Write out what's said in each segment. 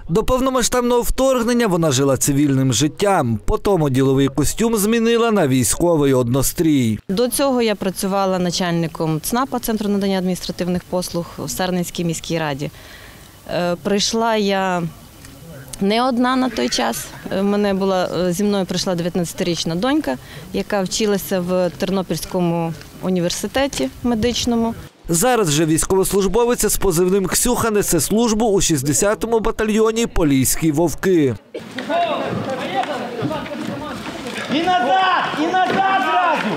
До повномасштабного вторгнення вона жила цивільним життям. Потім діловий костюм змінила на військовий однострій. До цього я працювала начальником ЦНАПа, Центру надання адміністративних послуг, в Сарненській міській раді. Прийшла я не одна на той час. Зі мною прийшла 19-річна донька, яка вчилася в Тернопільському університеті медичному. Зараз же військовослужбовиця з позивним «Ксюха» несе службу у 60-му батальйоні «Поліські вовки». І назад зразу!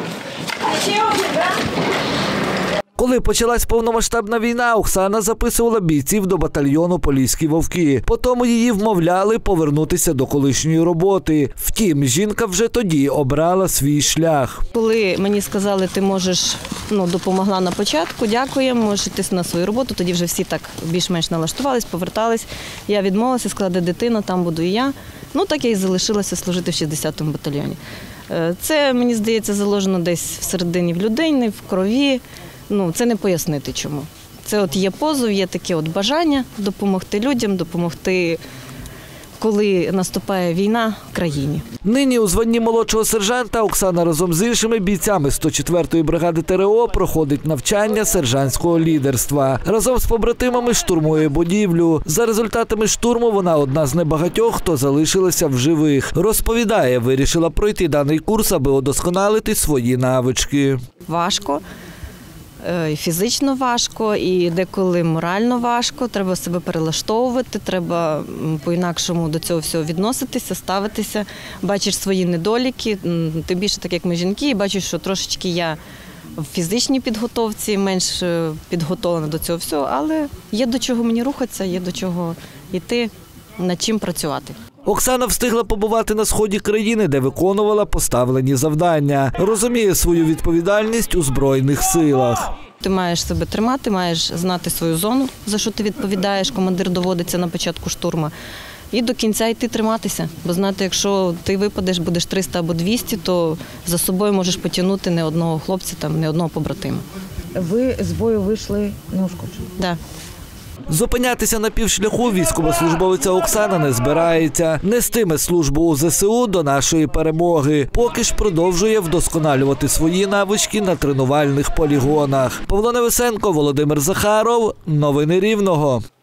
Коли почалась повномасштабна війна, Оксана записувала бійців до батальйону «Поліські вовки». Потім її вмовляли повернутися до колишньої роботи. Втім, жінка вже тоді обрала свій шлях. Коли мені сказали, ти можеш, допомогла на початку, дякуємо, можеш йти на свою роботу, тоді вже всі так більш-менш налаштувались, повертались. Я відмовилася, сказала, де дитина, там буду і я. Так я і залишилася служити в 60-му батальйоні. Це, мені здається, заложено десь всередині в людині, в крові. Це не пояснити чому. Це є позов, є таке бажання допомогти людям, допомогти, коли наступає війна в країні. Нині у званні молодшого сержанта Оксана разом з іншими бійцями 104-ї бригади ТРО проходить навчання сержантського лідерства. Разом з побратимами штурмує будівлю. За результатами штурму вона одна з небагатьох, хто залишилася в живих. Розповідає, вирішила пройти даний курс, аби удосконалити свої навички. Важко. І фізично важко, і деколи морально важко, треба себе перелаштовувати, треба по-інакшому до цього всього відноситися, ставитися, бачиш свої недоліки, ти більше так як ми жінки, і бачиш, що трошечки я в фізичній підготовці, менш підготовлена до цього всього, але є до чого мені рухатися, є до чого йти, над чим працювати. Оксана встигла побувати на сході країни, де виконувала поставлені завдання. Розуміє свою відповідальність у Збройних силах. Ти маєш себе тримати, маєш знати свою зону, за що ти відповідаєш, командир доводиться на початку штурму. І до кінця йти триматися, бо знати, якщо ти випадеш, будеш 300 або 200, то за собою можеш потягнути не одного хлопця, не одного побратима. Ви з бою вийшли неушкоджені? Так. Зупинятися на півшляху військовослужбовиця Оксана не збирається. Нестиме службу у ЗСУ до нашої перемоги. Поки ж продовжує вдосконалювати свої навички на тренувальних полігонах. Павло Невесенко, Володимир Захаров. Новини Рівного.